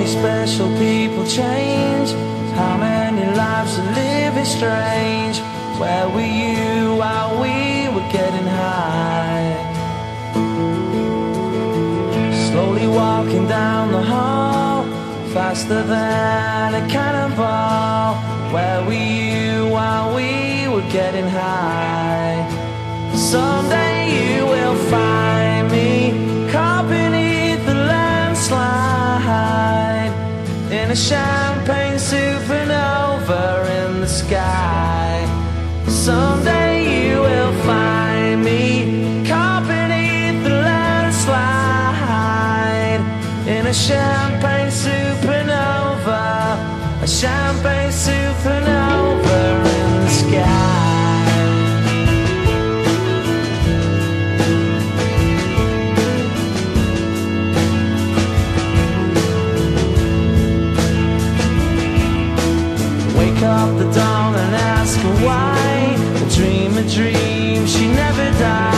special people change? How many lives are living strange? Where were you while we were getting high? Slowly walking down the hall, faster than a cannonball. Where were you while we were getting high? Someday you will find me caught beneath the landslide, in a champagne supernova in the sky. Someday you will find me caught beneath the landslide, in a champagne supernova, a champagne supernova in the sky. Wake up the dawn and ask her why. A dream, she never died.